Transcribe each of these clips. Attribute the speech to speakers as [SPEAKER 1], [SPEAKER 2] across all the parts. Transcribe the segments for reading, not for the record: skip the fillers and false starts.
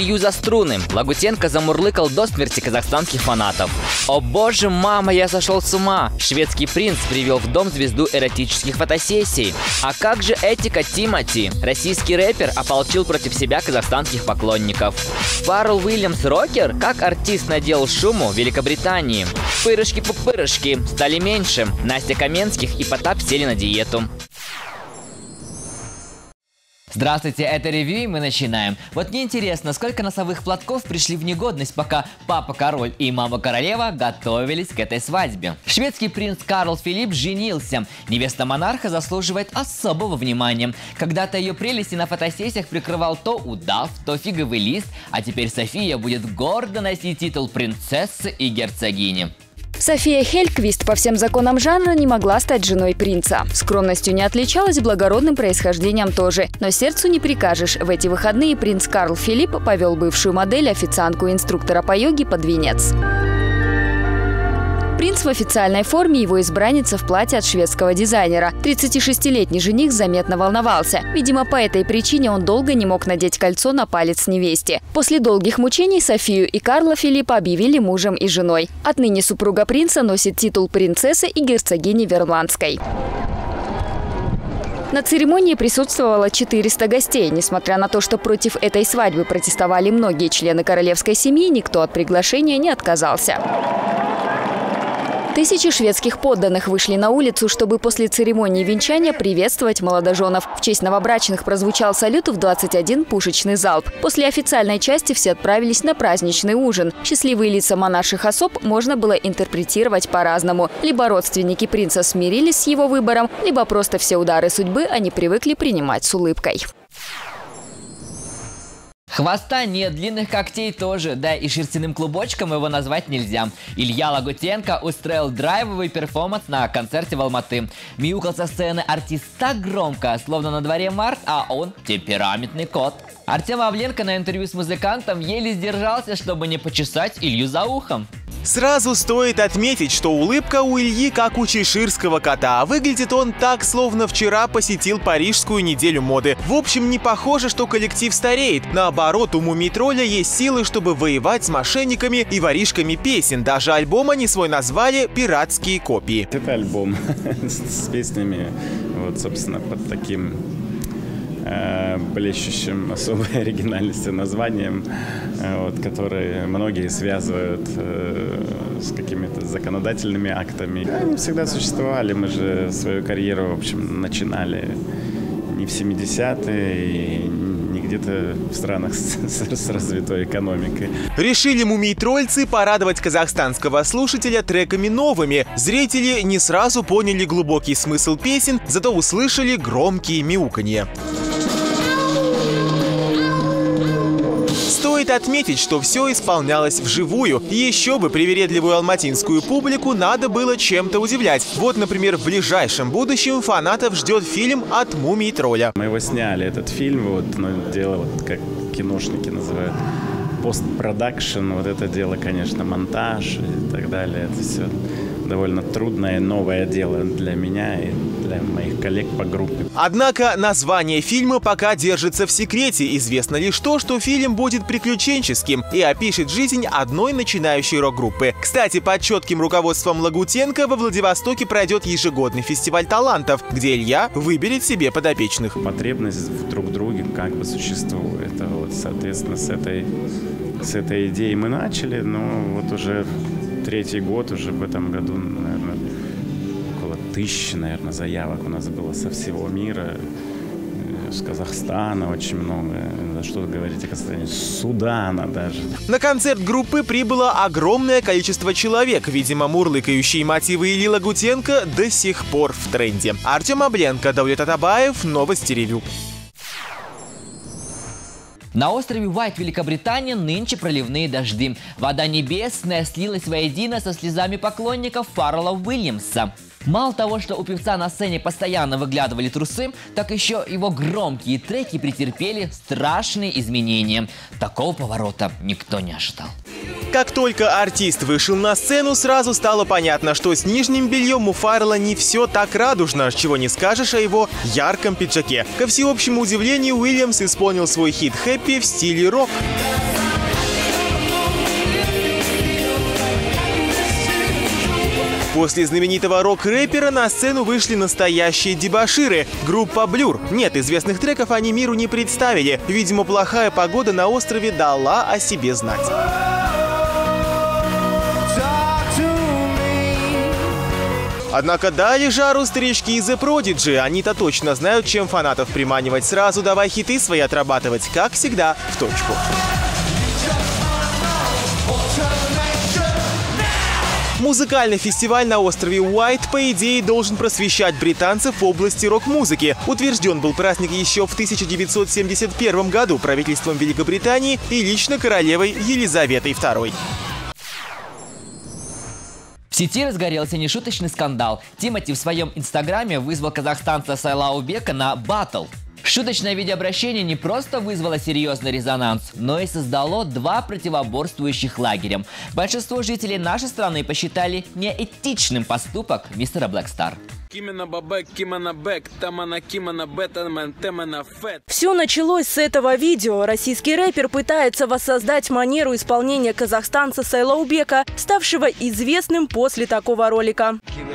[SPEAKER 1] Илью за струны. Лагутенко замурлыкал до смерти казахстанских фанатов. О боже, мама, я сошел с ума. Шведский принц привел в дом звезду эротических фотосессий. А как же этика Тимати? Российский рэпер ополчил против себя казахстанских поклонников. Фаррелл Уильямс рокер? Как артист наделал шуму в Великобритании? Пырышки-пупырышки стали меньше. Настя Каменских и Потап сели на диету. Здравствуйте, это ревью, и мы начинаем. Вот мне интересно, сколько носовых платков пришли в негодность, пока папа-король и мама-королева готовились к этой свадьбе. Шведский принц Карл Филипп женился. Невеста монарха заслуживает особого внимания. Когда-то ее прелести на фотосессиях прикрывал то удав, то фиговый лист, а теперь София будет гордо носить титул принцессы и герцогини.
[SPEAKER 2] София Хельквист по всем законам жанра не могла стать женой принца. Скромностью не отличалась, благородным происхождением тоже. Но сердцу не прикажешь. В эти выходные принц Карл Филипп повел бывшую модель, официантку и инструктора по йоге под венец. Принц в официальной форме, его избранница в платье от шведского дизайнера. 36-летний жених заметно волновался. Видимо, по этой причине он долго не мог надеть кольцо на палец невесте. После долгих мучений Софию и Карла Филиппа объявили мужем и женой. Отныне супруга принца носит титул принцессы и герцогини Вермландской. На церемонии присутствовало 400 гостей. Несмотря на то, что против этой свадьбы протестовали многие члены королевской семьи, никто от приглашения не отказался. Тысячи шведских подданных вышли на улицу, чтобы после церемонии венчания приветствовать молодоженов. В честь новобрачных прозвучал салют в 21 пушечный залп. После официальной части все отправились на праздничный ужин. Счастливые лица монарших особ можно было интерпретировать по-разному. Либо родственники принца смирились с его выбором, либо просто все удары судьбы они привыкли принимать с улыбкой.
[SPEAKER 1] Хвоста нет, длинных когтей тоже, да и шерстяным клубочком его назвать нельзя. Илья Лагутенко устроил драйвовый перформанс на концерте в Алматы. Мяукал со сцены артист так громко, словно на дворе март, а он темпераментный кот. Артем Авленко на интервью с музыкантом еле сдержался, чтобы не почесать Илью за ухом.
[SPEAKER 3] Сразу стоит отметить, что улыбка у Ильи как у чеширского кота, а выглядит он так, словно вчера посетил парижскую неделю моды. В общем, не похоже, что коллектив стареет. Наоборот, у Мумий-тролля есть силы, чтобы воевать с мошенниками и воришками песен. Даже альбом они свой назвали «Пиратские копии».
[SPEAKER 4] Это альбом с песнями, вот, собственно, под таким блещущим особой оригинальностью названием, вот, которые многие связывают с какими-то законодательными актами. Они всегда существовали, мы же свою карьеру, в общем, начинали не в 70-е и не где-то в странах с развитой экономикой.
[SPEAKER 3] Решили мумий-трольцы порадовать казахстанского слушателя треками новыми. Зрители не сразу поняли глубокий смысл песен, зато услышали громкие мяуканье. Стоит отметить, что все исполнялось вживую. Еще бы, привередливую алматинскую публику надо было чем-то удивлять. Вот, например, в ближайшем будущем фанатов ждет фильм от Мумий-тролля.
[SPEAKER 4] Мы его сняли, этот фильм, вот, но дело, вот, как киношники называют, постпродакшн. Вот это дело, конечно, монтаж и так далее. Это все довольно трудное новое дело для меня и для моих коллег по группе.
[SPEAKER 3] Однако название фильма пока держится в секрете. Известно лишь то, что фильм будет приключенческим и опишет жизнь одной начинающей рок-группы. Кстати, под четким руководством Лагутенко во Владивостоке пройдет ежегодный фестиваль талантов, где Илья выберет себе подопечных.
[SPEAKER 4] Потребность в друг друге как бы существует. Вот, соответственно, с этой идеей мы начали, но вот уже третий год, уже в этом году, наверное, около 1000, наверное, заявок у нас было со всего мира. С Казахстана очень много, что говорить о Казахстане, с Судана даже.
[SPEAKER 3] На концерт группы прибыло огромное количество человек. Видимо, мурлыкающие мотивы Ильи Лагутенко до сих пор в тренде. Артем Авленко, Даулет Атабаев, Новости Ревью.
[SPEAKER 1] На острове Уайт, Великобритания, нынче проливные дожди. Вода небесная слилась воедино со слезами поклонников Фаррелла Уильямса. Мало того, что у певца на сцене постоянно выглядывали трусы, так еще его громкие треки претерпели страшные изменения. Такого поворота никто не ожидал.
[SPEAKER 3] Как только артист вышел на сцену, сразу стало понятно, что с нижним бельем у Фаррелла не все так радужно, чего не скажешь о его ярком пиджаке. Ко всеобщему удивлению, Уильямс исполнил свой хит «Хэппи» в стиле рок. После знаменитого рок-рэпера на сцену вышли настоящие дебоширы. Группа Blur. Нет, известных треков они миру не представили. Видимо, плохая погода на острове дала о себе знать. Однако дали жару старички из The Prodigy. Они-то точно знают, чем фанатов приманивать. Сразу давай хиты свои отрабатывать, как всегда, в точку. Музыкальный фестиваль на острове Уайт, по идее, должен просвещать британцев в области рок-музыки. Утвержден был праздник еще в 1971 году правительством Великобритании и лично королевой Елизаветой II.
[SPEAKER 1] В сети разгорелся нешуточный скандал. Тимати в своем инстаграме вызвал казахстанца Сайлаубека на баттл. Шуточное видеообращение не просто вызвало серьезный резонанс, но и создало два противоборствующих лагеря. Большинство жителей нашей страны посчитали неэтичным поступок мистера Блэкстар.
[SPEAKER 5] Все началось с этого видео. Российский рэпер пытается воссоздать манеру исполнения казахстанца Сайлаубека, ставшего известным после такого ролика.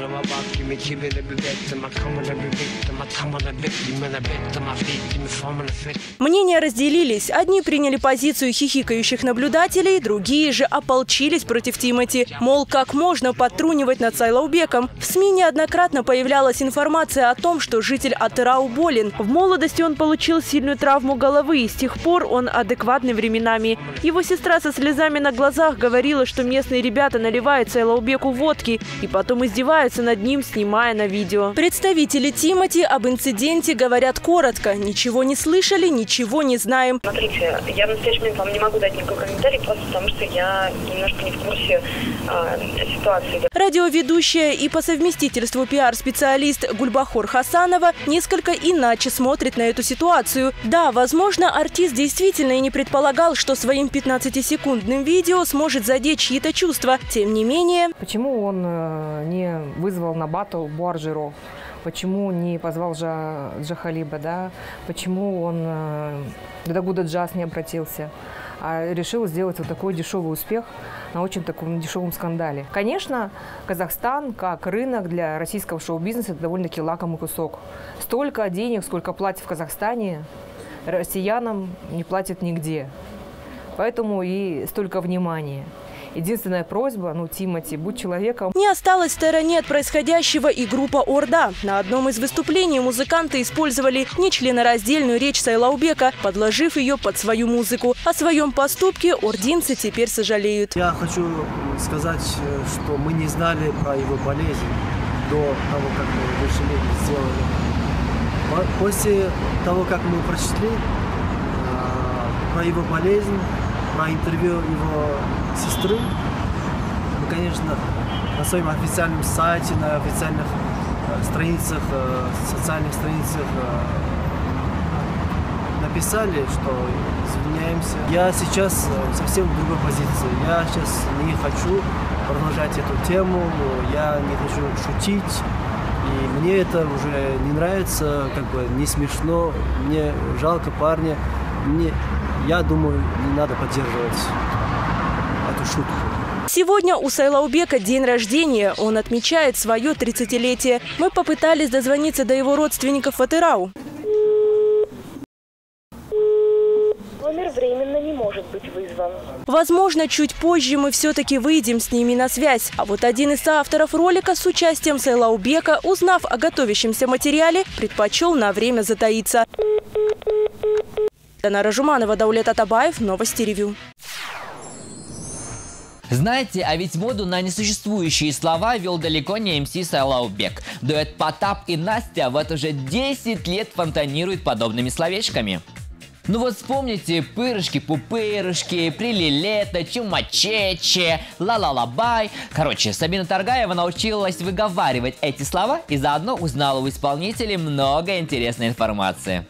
[SPEAKER 5] Мнения разделились. Одни приняли позицию хихикающих наблюдателей, другие же ополчились против Тимати. Мол, как можно подтрунивать над Сайлаубеком? В СМИ неоднократно появлялась информация о том, что житель Атырау болен. В молодости он получил сильную травму головы, и с тех пор он адекватный временами. Его сестра со слезами на глазах говорила, что местные ребята наливают Сайлаубеку водки и потом издеваются над ним, снимая на видео. Представители Тимати об инциденте говорят коротко. Ничего не слышали, ничего не знаем.
[SPEAKER 6] Смотрите, я в настоящий момент вам не могу дать никакой комментарий, просто потому что я немножко не в курсе ситуации.
[SPEAKER 5] Радиоведущая и по совместительству пиар-специалист Гульбахор Хасанова несколько иначе смотрит на эту ситуацию. Да, возможно, артист действительно и не предполагал, что своим 15-секундным видео сможет задеть чьи-то чувства. Тем не менее...
[SPEAKER 7] Почему он не вызвал на баттл Буаржиро? Почему не позвал Джахалиба, да? Почему он до Дагуда Джаз не обратился, а решил сделать вот такой дешевый успех на очень таком дешевом скандале? Конечно, Казахстан как рынок для российского шоу-бизнеса – это довольно-таки лакомый кусок. Столько денег, сколько платят в Казахстане, россиянам не платят нигде. Поэтому и столько внимания. Единственная просьба, Тимати, будь человеком.
[SPEAKER 5] Не осталась в стороне от происходящего и группа Орда. На одном из выступлений музыканты использовали нечленораздельную речь Сайлаубека, подложив ее под свою музыку. О своем поступке ординцы теперь сожалеют.
[SPEAKER 8] Я хочу сказать, что мы не знали про его болезнь до того, как мы решили сделали. После того, как мы прочли про его болезнь, про интервью его сестры, мы, конечно, на своем официальном сайте, на официальных страницах, социальных страницах написали, что извиняемся. Я сейчас совсем в другой позиции. Я сейчас не хочу продолжать эту тему, я не хочу шутить. И мне это уже не нравится, не смешно, мне жалко парня. Я думаю, не надо поддерживать эту шутку.
[SPEAKER 5] Сегодня у Сайлаубека день рождения. Он отмечает свое 30-летие. Мы попытались дозвониться до его родственников в Атырау.
[SPEAKER 6] Номер временно не может быть вызван.
[SPEAKER 5] Возможно, чуть позже мы все-таки выйдем с ними на связь. А вот один из соавторов ролика с участием Сайлаубека, узнав о готовящемся материале, предпочел на время затаиться. Танара Жуманова, Даулет Атабаев, Новости Ревью.
[SPEAKER 1] Знаете, а ведь моду на несуществующие слова вел далеко не МС Сайлаубек. Дуэт Потап и Настя вот уже 10 лет фонтанирует подобными словечками. Вспомните пырышки-пупырышки, прилилета, чумачече, ла-ла-ла-бай. Короче, Сабина Таргаева научилась выговаривать эти слова и заодно узнала у исполнителей много интересной информации.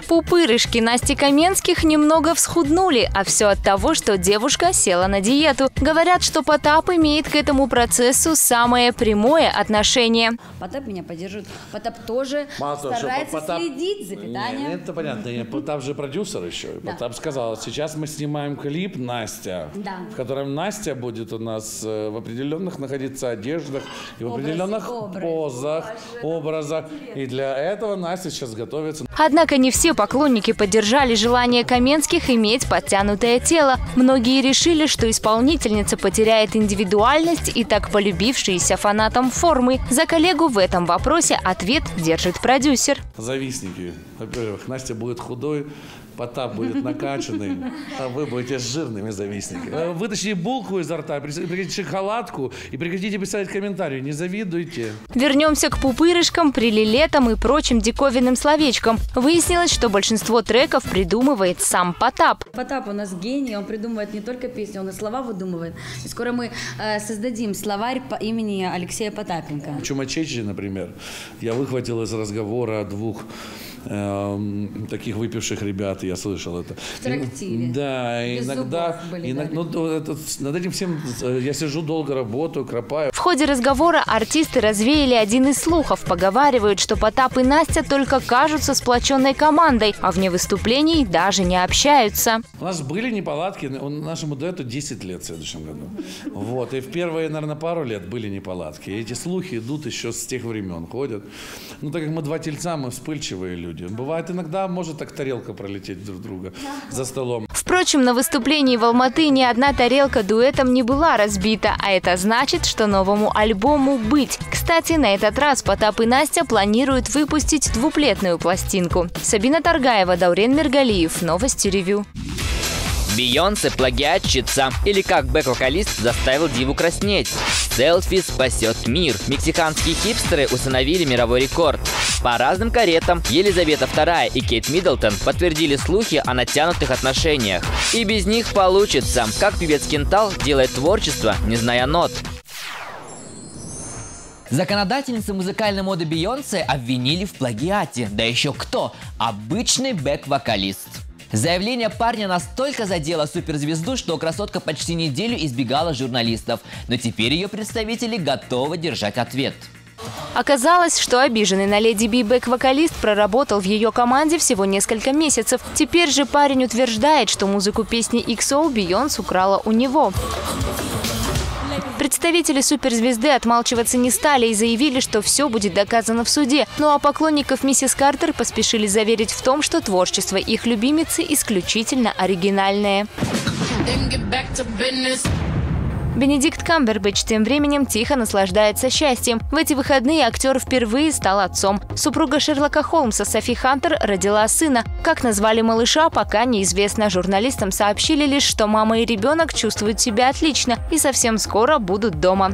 [SPEAKER 2] Пупырышки Насти Каменских немного всхуднули, а все от того, что девушка села на диету. Говорят, что Потап имеет к этому процессу самое прямое отношение.
[SPEAKER 9] Потап меня поддерживает. Потап тоже старается следить за питанием.
[SPEAKER 10] Нет, это понятно. Потап же продюсер еще. Да. Потап сказал, сейчас мы снимаем клип «Настя», в котором Настя будет у нас в определенных находиться одеждах и в определенных позах, образах. И для этого Настя сейчас готовится.
[SPEAKER 2] Однако не все поклонники поддержали желание Каменских иметь подтянутое тело. Многие решили, что исполнительница потеряет индивидуальность и так полюбившиеся фанатам формы. За коллегу в этом вопросе ответ держит продюсер.
[SPEAKER 10] Завистники. Во-первых, Настя будет худой, Потап будет накачанный, а вы будете жирными завистниками. Вытащите булку изо рта, прекратите шоколадку и прекратите писать комментарии. Не завидуйте.
[SPEAKER 2] Вернемся к пупырышкам, прилилетам и прочим диковинным словечкам. Выяснилось, что большинство треков придумывает сам Потап.
[SPEAKER 9] Потап у нас гений, он придумывает не только песни, он и слова выдумывает. И скоро мы создадим словарь по имени Алексея Потапенко.
[SPEAKER 10] Чумачечи, например, я выхватил из разговора двух таких выпивших ребят, я слышал это.
[SPEAKER 9] В трактире.
[SPEAKER 10] Да,
[SPEAKER 9] без
[SPEAKER 10] иногда над этим всем я сижу долго, работаю, кропаю.
[SPEAKER 2] В ходе разговора артисты развеяли один из слухов. Поговаривают, что Потап и Настя только кажутся сплоченной командой, а вне выступлений даже не общаются.
[SPEAKER 10] У нас были неполадки, нашему дуэту 10 лет в следующем году. Вот, и в первые, наверное, пару лет были неполадки. И эти слухи идут еще с тех времен, ходят. Ну, так как мы два тельца, мы вспыльчивые люди. Бывает иногда, может так тарелка пролететь друг друга за столом.
[SPEAKER 2] Впрочем, на выступлении в Алматы ни одна тарелка дуэтом не была разбита, а это значит, что новому альбому быть. Кстати, на этот раз Потап и Настя планируют выпустить двуплетную пластинку. Сабина Таргаева, Даурен Миргалиев. Новости Ревью.
[SPEAKER 1] Бейонсе плагиатчица. Или как бэк-вокалист заставил диву краснеть. Селфи спасет мир. Мексиканские хипстеры установили мировой рекорд. По разным каретам Елизавета II и Кейт Миддлтон подтвердили слухи о натянутых отношениях. И без них получится, как певец Кентал делает творчество, не зная нот. Законодательницу музыкальной моды Бейонсе обвинили в плагиате. Да еще кто? Обычный бэк-вокалист. Заявление парня настолько задело суперзвезду, что красотка почти неделю избегала журналистов. Но теперь ее представители готовы держать ответ.
[SPEAKER 2] Оказалось, что обиженный на Леди Би бэк-вокалист проработал в ее команде всего несколько месяцев. Теперь же парень утверждает, что музыку песни XO Бейонсе украла у него. Представители суперзвезды отмалчиваться не стали и заявили, что все будет доказано в суде. Ну а поклонников миссис Картер поспешили заверить в том, что творчество их любимицы исключительно оригинальное. Бенедикт Камбербэтч тем временем тихо наслаждается счастьем. В эти выходные актер впервые стал отцом. Супруга Шерлока Холмса Софи Хантер родила сына. Как назвали малыша, пока неизвестно. Журналистам сообщили лишь, что мама и ребенок чувствуют себя отлично и совсем скоро будут дома.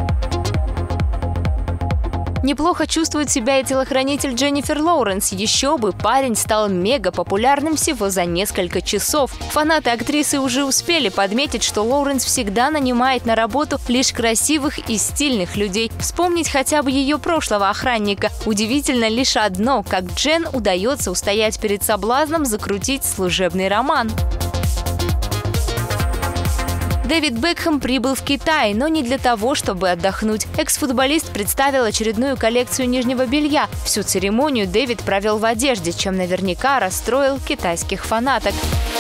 [SPEAKER 2] Неплохо чувствует себя и телохранитель Дженнифер Лоуренс. Еще бы, парень стал мега популярным всего за несколько часов. Фанаты актрисы уже успели подметить, что Лоуренс всегда нанимает на работу лишь красивых и стильных людей. Вспомнить хотя бы ее прошлого охранника. Удивительно лишь одно, как Джен удается устоять перед соблазном закрутить служебный роман. Дэвид Бекхэм прибыл в Китай, но не для того, чтобы отдохнуть. Экс-футболист представил очередную коллекцию нижнего белья. Всю церемонию Дэвид провел в одежде, чем наверняка расстроил китайских фанаток.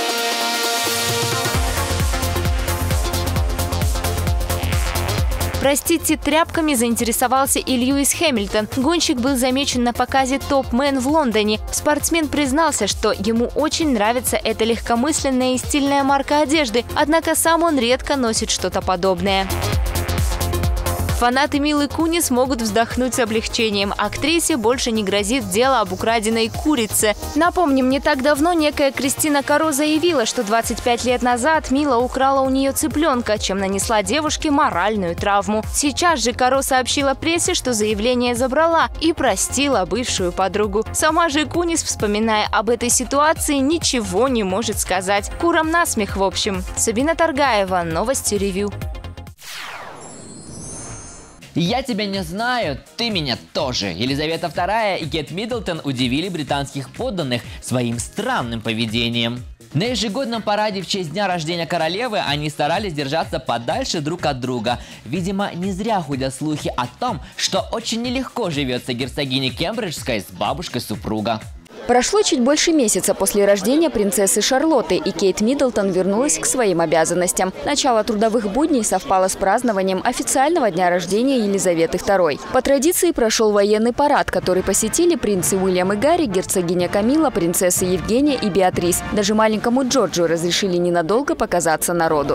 [SPEAKER 2] Простите, тряпками заинтересовался и Льюис Хэмилтон. Гонщик был замечен на показе Top Man в Лондоне. Спортсмен признался, что ему очень нравится эта легкомысленная и стильная марка одежды, однако сам он редко носит что-то подобное. Фанаты Милы Кунис могут вздохнуть с облегчением. Актрисе больше не грозит дело об украденной курице. Напомним, не так давно некая Кристина Каро заявила, что 25 лет назад Мила украла у нее цыпленка, чем нанесла девушке моральную травму. Сейчас же Каро сообщила прессе, что заявление забрала и простила бывшую подругу. Сама же Кунис, вспоминая об этой ситуации, ничего не может сказать. Курам насмех, в общем. Сабина Таргаева, Новости Ревью.
[SPEAKER 1] «Я тебя не знаю, ты меня тоже». Елизавета II и Кейт Миддлтон удивили британских подданных своим странным поведением. На ежегодном параде в честь дня рождения королевы они старались держаться подальше друг от друга. Видимо, не зря ходят слухи о том, что очень нелегко живется герцогине Кембриджской с бабушкой супруга.
[SPEAKER 2] Прошло чуть больше месяца после рождения принцессы Шарлотты, и Кейт Миддлтон вернулась к своим обязанностям. Начало трудовых будней совпало с празднованием официального дня рождения Елизаветы II. По традиции прошел военный парад, который посетили принцы Уильям и Гарри, герцогиня Камилла, принцессы Евгения и Беатрис. Даже маленькому Джорджу разрешили ненадолго показаться народу.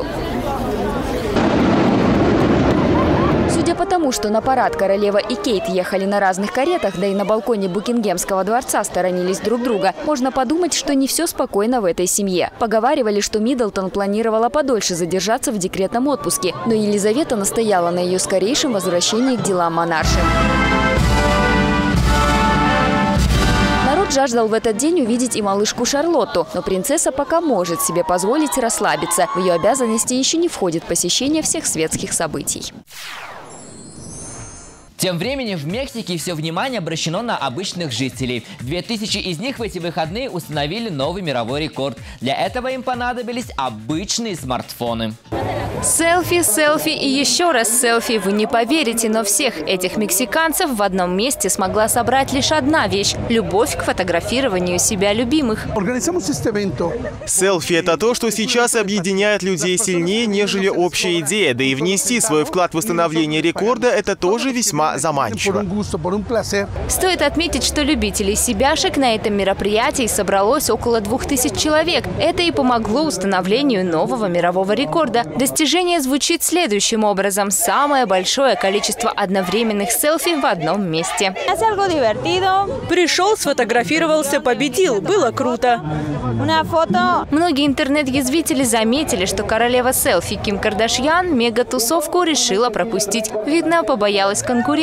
[SPEAKER 2] Судя по тому, что на парад королева и Кейт ехали на разных каретах, да и на балконе Букингемского дворца сторонились друг друга, можно подумать, что не все спокойно в этой семье. Поговаривали, что Миддлтон планировала подольше задержаться в декретном отпуске, но Елизавета настояла на ее скорейшем возвращении к делам монарши. Народ жаждал в этот день увидеть и малышку Шарлотту, но принцесса пока может себе позволить расслабиться. В ее обязанности еще не входит посещение всех светских событий.
[SPEAKER 1] Тем временем в Мексике все внимание обращено на обычных жителей. 2000 из них в эти выходные установили новый мировой рекорд. Для этого им понадобились обычные смартфоны.
[SPEAKER 11] Селфи, селфи и еще раз селфи. Вы не поверите, но всех этих мексиканцев в одном месте смогла собрать лишь одна вещь – любовь к фотографированию себя любимых.
[SPEAKER 3] Селфи – это то, что сейчас объединяет людей сильнее, нежели общая идея. Да и внести свой вклад в восстановление рекорда – это тоже весьма заманчиво.
[SPEAKER 11] Стоит отметить, что любителей себяшек на этом мероприятии собралось около 2000 человек. Это и помогло установлению нового мирового рекорда. Достижение звучит следующим образом: самое большое количество одновременных селфи в одном месте.
[SPEAKER 5] Пришел, сфотографировался, победил. Было круто.
[SPEAKER 11] Многие интернет-язвители заметили, что королева селфи Ким Кардашьян мега-тусовку решила пропустить. Видно, побоялась конкуренции.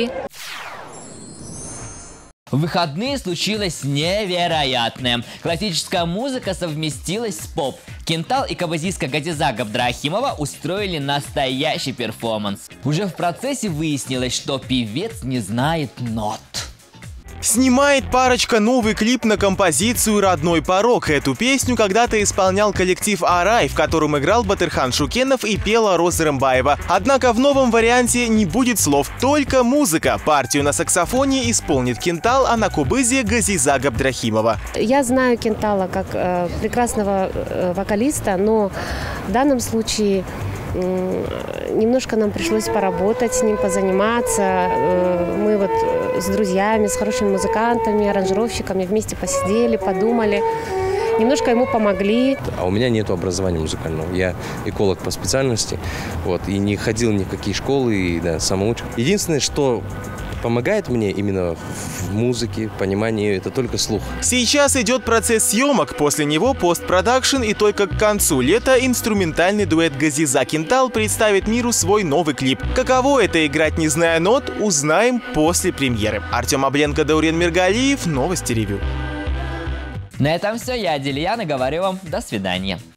[SPEAKER 1] В выходные случилось невероятное. Классическая музыка совместилась с поп. Кентал и кабазистка Газиза Габдрахимова устроили настоящий перформанс. Уже в процессе выяснилось, что певец не знает нот.
[SPEAKER 3] Снимает парочка новый клип на композицию «Родной порог». Эту песню когда-то исполнял коллектив «Арай», в котором играл Батырхан Шукенов и пела Роза Рымбаева. Однако в новом варианте не будет слов, только музыка. Партию на саксофоне исполнит Кентал, а на кубызе Газиза Габдрахимова.
[SPEAKER 12] Я знаю Кентала как прекрасного вокалиста, но в данном случае немножко нам пришлось поработать с ним, позаниматься. Мы вот с друзьями, с хорошими музыкантами, аранжировщиками вместе посидели, подумали. Немножко ему помогли.
[SPEAKER 13] А у меня нет образования музыкального. Я эколог по специальности. И не ходил ни в какие школы, и самоучка. Единственное, что помогает мне именно в музыке, понимании, это только слух.
[SPEAKER 3] Сейчас идет процесс съемок, после него постпродакшн, и только к концу лета инструментальный дуэт Газиза Кентал представит миру свой новый клип. Каково это — играть не зная нот, узнаем после премьеры. Артем Абленко, Даурен Миргалиев, Новости Ревью.
[SPEAKER 1] На этом все. Я, Адельяна, говорю вам до свидания.